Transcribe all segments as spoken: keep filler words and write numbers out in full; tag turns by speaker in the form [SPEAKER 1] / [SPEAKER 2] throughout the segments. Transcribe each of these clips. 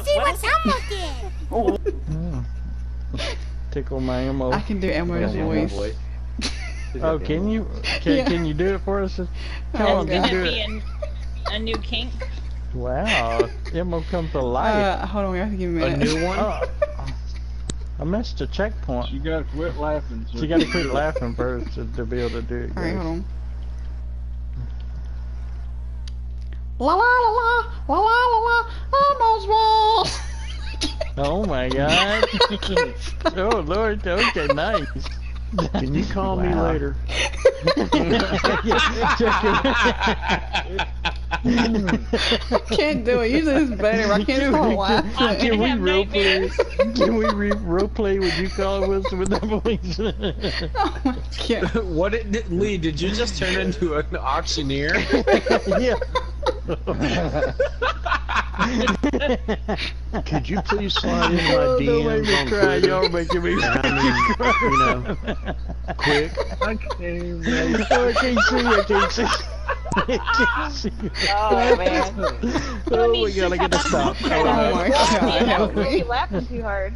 [SPEAKER 1] see what Elmo did.
[SPEAKER 2] Oh. Tickle my Elmo.
[SPEAKER 3] I can do Elmo's voice.
[SPEAKER 4] voice.
[SPEAKER 2] Oh, can you? Can,
[SPEAKER 3] Yeah.
[SPEAKER 2] can you do it for us? Come
[SPEAKER 3] Oh,
[SPEAKER 2] on,
[SPEAKER 3] God.
[SPEAKER 2] just do
[SPEAKER 5] Be
[SPEAKER 2] it.
[SPEAKER 5] a, a new kink.
[SPEAKER 2] Wow, Elmo comes to life.
[SPEAKER 3] Uh, hold on, we have to give me a
[SPEAKER 4] A
[SPEAKER 3] minute.
[SPEAKER 4] new one?
[SPEAKER 2] Oh, I missed a checkpoint.
[SPEAKER 6] You gotta quit laughing.
[SPEAKER 2] So you gotta quit laughing first to, to be able to do it.
[SPEAKER 3] Alright,
[SPEAKER 2] guys.
[SPEAKER 3] hold on. La la la la la la la la Elmo's walls.
[SPEAKER 2] Oh my God. Oh Lord. Okay, nice.
[SPEAKER 4] Can you call
[SPEAKER 2] Wow.
[SPEAKER 4] me later?
[SPEAKER 3] I can't do it. Usually it's better. I can't start laughing.
[SPEAKER 2] Can we
[SPEAKER 5] have
[SPEAKER 2] role play?
[SPEAKER 5] nightmares.
[SPEAKER 2] Can we re role play? Would you call us with that voice?
[SPEAKER 3] Oh my God.
[SPEAKER 4] What did Lee? Did you just turn into an auctioneer?
[SPEAKER 2] Yeah.
[SPEAKER 4] Could you please slide in my
[SPEAKER 2] Oh,
[SPEAKER 4] D
[SPEAKER 2] don't make
[SPEAKER 4] Ms
[SPEAKER 2] me
[SPEAKER 4] on
[SPEAKER 2] cry.
[SPEAKER 4] Twitter?
[SPEAKER 2] Y'all making me
[SPEAKER 4] And I mean, you know, quick.
[SPEAKER 6] I can't even
[SPEAKER 2] Oh, I can't see. I can't see. I can't see.
[SPEAKER 5] Oh man.
[SPEAKER 2] Oh my God! I gotta stop.
[SPEAKER 3] Oh my God, help me.
[SPEAKER 5] You're laughing too hard.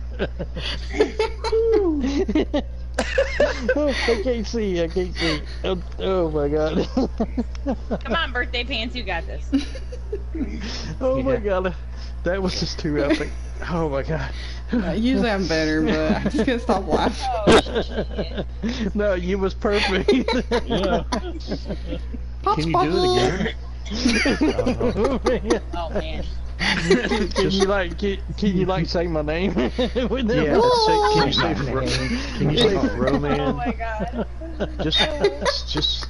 [SPEAKER 2] Oh, I can't see. I can't see. Oh, oh my God.
[SPEAKER 5] Come on, birthday pants, you got this.
[SPEAKER 2] Oh my God. That was just too epic. Oh my God.
[SPEAKER 3] Uh, usually I'm better, but I just can't stop laughing.
[SPEAKER 5] Oh shit.
[SPEAKER 2] No, you was perfect.
[SPEAKER 6] Yeah.
[SPEAKER 3] Pops,
[SPEAKER 4] Can you
[SPEAKER 3] pops.
[SPEAKER 4] do it again?
[SPEAKER 2] Oh man.
[SPEAKER 5] Oh man.
[SPEAKER 2] Can, can you like can, can you like say my name? With them?
[SPEAKER 4] Yeah. Say, can you say ro- Can you say
[SPEAKER 5] Oh
[SPEAKER 4] Roman?
[SPEAKER 5] my God.
[SPEAKER 4] Just, just.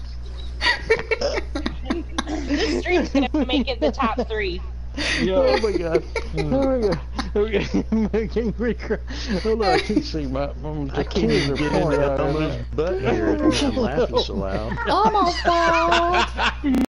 [SPEAKER 5] This stream's gonna make it the top three.
[SPEAKER 2] Oh my God. Oh my God. Okay. Making me cry. Hold on, I can't see my. my
[SPEAKER 4] I can't even get into Elmo's butt here. I'm laughing so loud.
[SPEAKER 3] Almost fall.